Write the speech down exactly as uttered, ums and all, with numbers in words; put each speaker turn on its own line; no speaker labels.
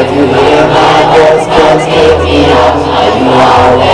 You hear my voice, can't get me out. You are